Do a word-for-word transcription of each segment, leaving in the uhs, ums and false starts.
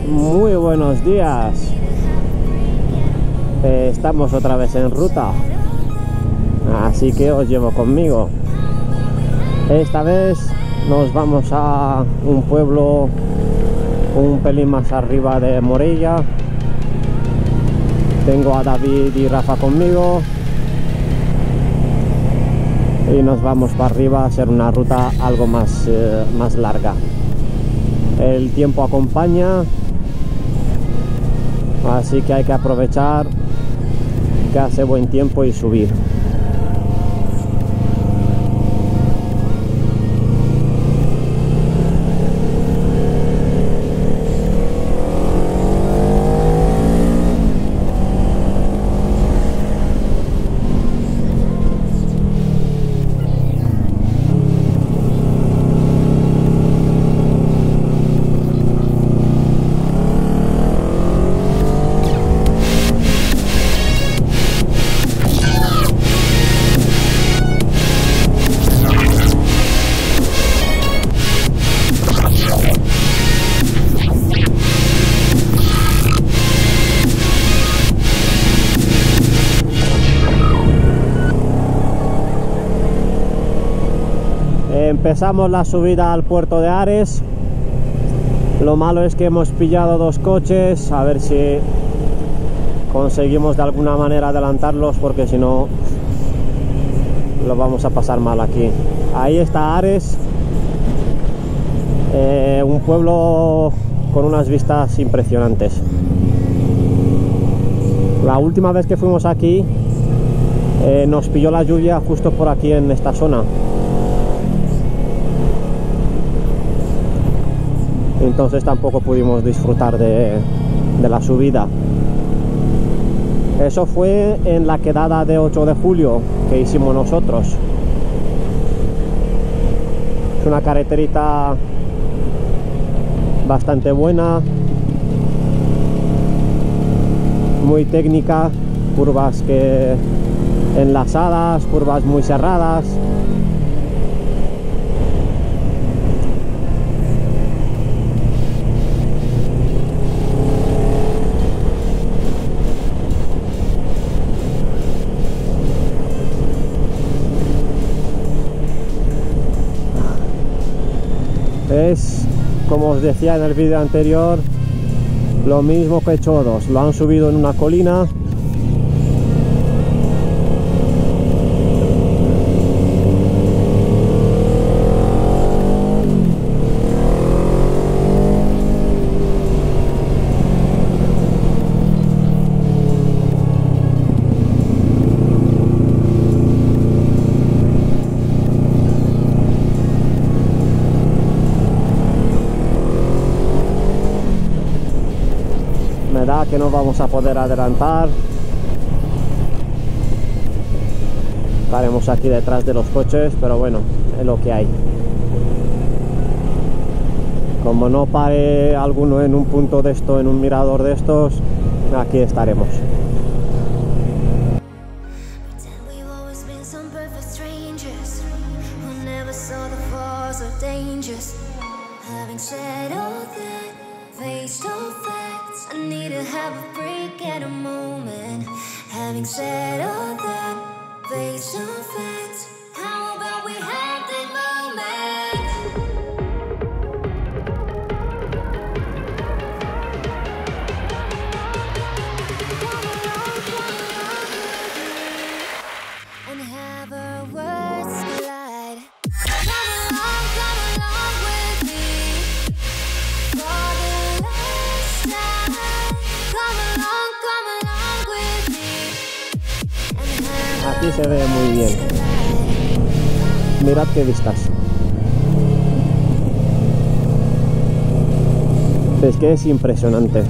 Muy buenos días. Eh, estamos otra vez en ruta, así que os llevo conmigo. Esta vez nos vamos a un pueblo un pelín más arriba de Morella. Tengo a David y Rafa conmigo y nos vamos para arriba a hacer una ruta algo más, eh, más larga. El tiempo acompaña, así que hay que aprovechar que hace buen tiempo y subir. Empezamos la subida al puerto de Ares. Lo malo es que hemos pillado dos coches, a ver si conseguimos de alguna manera adelantarlos, porque si no lo vamos a pasar mal aquí. Ahí está Ares, eh, un pueblo con unas vistas impresionantes. La última vez que fuimos aquí eh, nos pilló la lluvia justo por aquí en esta zona. Entonces tampoco pudimos disfrutar de, de la subida. Eso fue en la quedada de ocho de julio que hicimos nosotros. Es una carreterita bastante buena, muy técnica, curvas que enlazadas, curvas muy cerradas. Es, como os decía en el vídeo anterior, lo mismo que Chodos. Lo han subido en una colina. Que no vamos a poder adelantar. Estaremos aquí detrás de los coches, pero bueno, es lo que hay. Como no pare alguno en un punto de esto, en un mirador de estos, aquí estaremos. Having said all that, based on facts, how about we have the moment? And have our words collide. Come along, come along with me for the last time. Come along, come along with me. Aquí se ve muy bien. Mirad qué vistas. Es que es impresionante.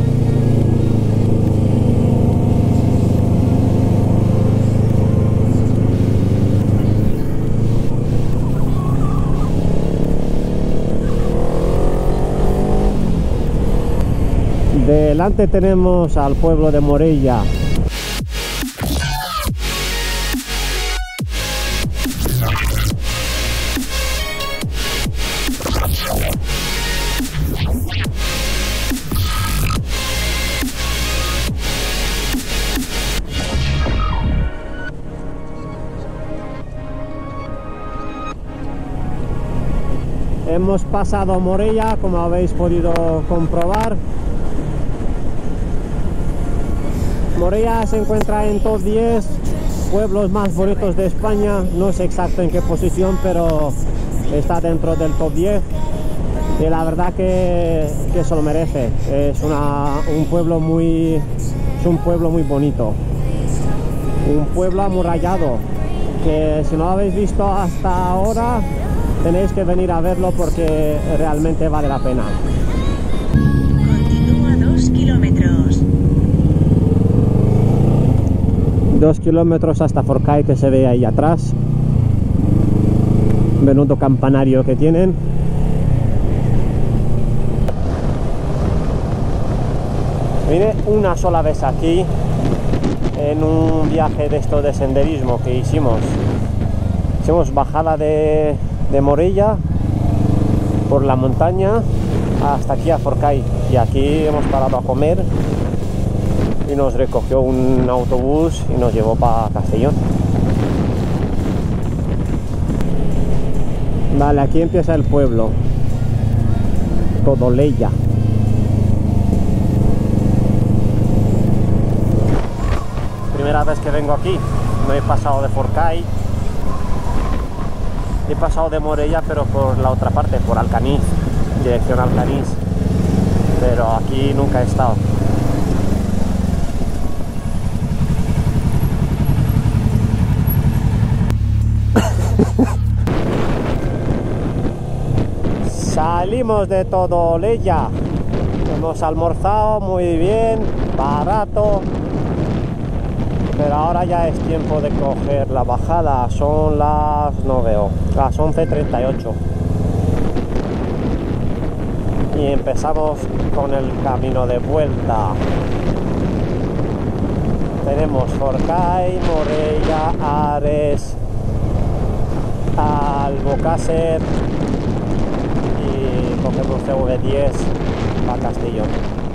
Delante tenemos al pueblo de Morella. hemos pasado Morella, como habéis podido comprobar. Morella se encuentra en top diez pueblos más bonitos de España. No sé exacto en qué posición, pero está dentro del top diez. Y la verdad que, que se lo merece. Es una, un pueblo muy, es un pueblo muy bonito. Un pueblo amurallado, que si no lo habéis visto hasta ahora, tenéis que venir a verlo porque realmente vale la pena. Continúa dos kilómetros. Dos kilómetros hasta Forcall, que se ve ahí atrás. Menudo campanario que tienen. Vine una sola vez aquí en un viaje de esto de senderismo que hicimos. Hicimos bajada de, de Morella por la montaña hasta aquí a Forcall, y aquí hemos parado a comer y nos recogió un autobús y nos llevó para Castellón. Vale, aquí empieza el pueblo, Todolella. Primera vez que vengo aquí, no he pasado de Forcall, he pasado de Morella, pero por la otra parte, por Alcaniz, dirección Alcaniz, pero aquí nunca he estado. Salimos de Todolella, hemos almorzado muy bien, barato. Pero ahora ya es tiempo de coger la bajada. Son las, no veo, las once treinta y ocho. Y empezamos con el camino de vuelta. Tenemos Forcall, Morella, Ares, Albocàsser y cogemos C V diez para Castellón.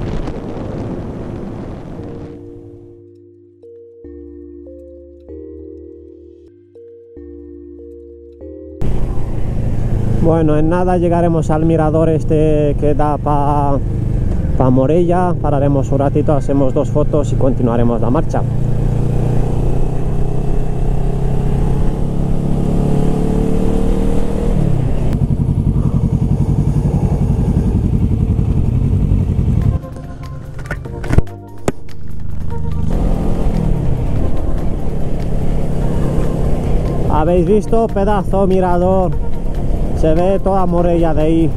Bueno, en nada llegaremos al mirador este que da para pa Morella. Pararemos un ratito, hacemos dos fotos y continuaremos la marcha. ¿Habéis visto? Pedazo mirador. Se ve toda Morella de ahí.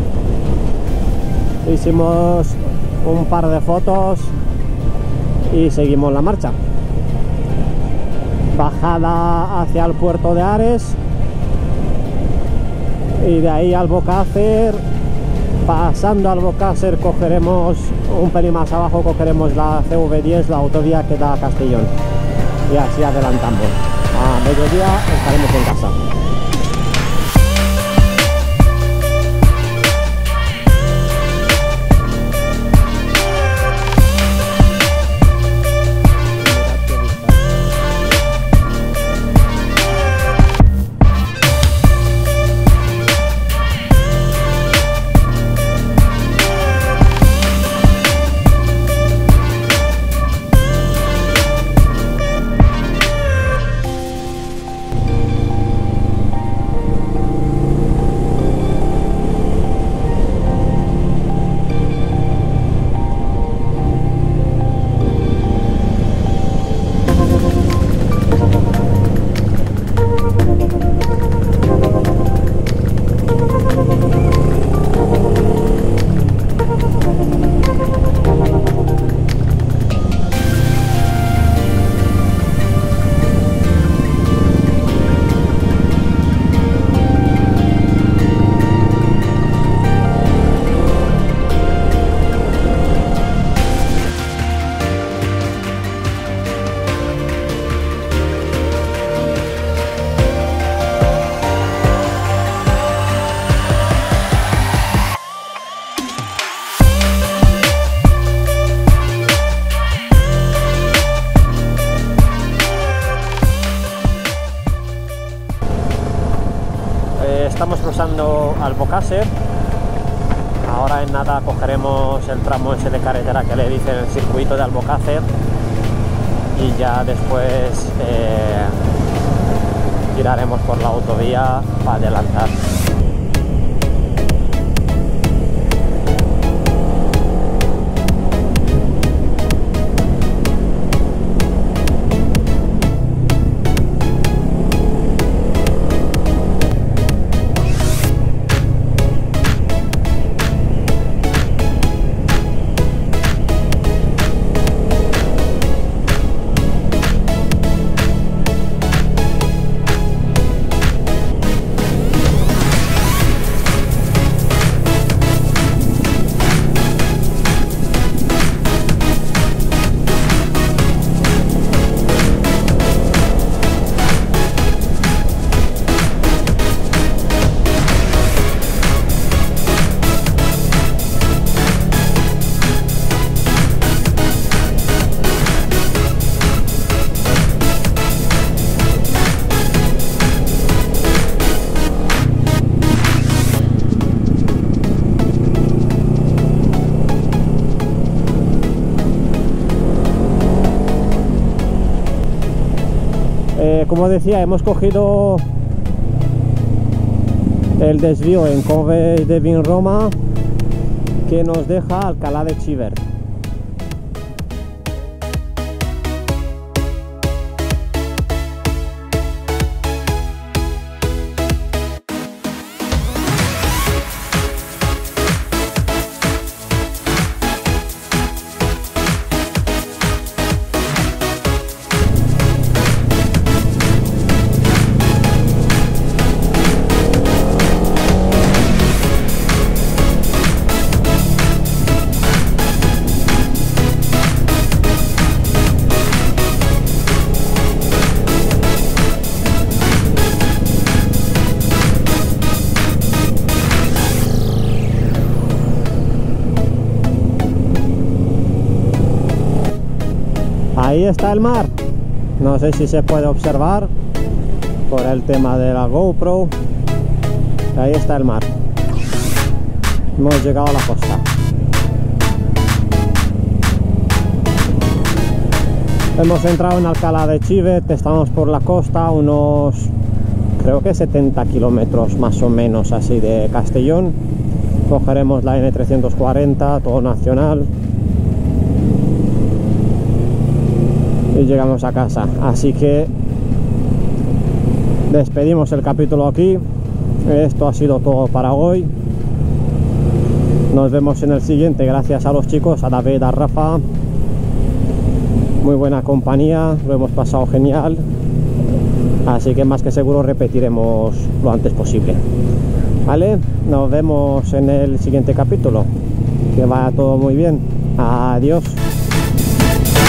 Hicimos un par de fotos y seguimos la marcha. Bajada hacia el puerto de Ares y de ahí al Albocàsser. Pasando al Albocàsser cogeremos un pelín más abajo, cogeremos la C V diez, la autovía que da a Castellón, y así adelantamos. A mediodía estaremos en casa. cruzando Albocàsser. Ahora en nada cogeremos el tramo ese de carretera que le dicen el circuito de Albocàsser y ya después eh, tiraremos por la autovía para adelantar. Eh, como decía, hemos cogido el desvío en Coves de Vinromà que nos deja Alcalá de Xivert. Ahí está el mar, no sé si se puede observar por el tema de la GoPro. Ahí está el mar, hemos llegado a la costa. Hemos entrado en Alcalá de Xivert, estamos por la costa, unos creo que setenta kilómetros más o menos así de Castellón. Cogeremos la N trescientos cuarenta, todo nacional, y llegamos a casa. Así que despedimos el capítulo aquí. Esto ha sido todo para hoy. Nos vemos en el siguiente. Gracias a los chicos, a David, a Rafa. Muy buena compañía, lo hemos pasado genial. Así que más que seguro repetiremos lo antes posible. Vale, nos vemos en el siguiente capítulo. Que vaya todo muy bien. Adiós.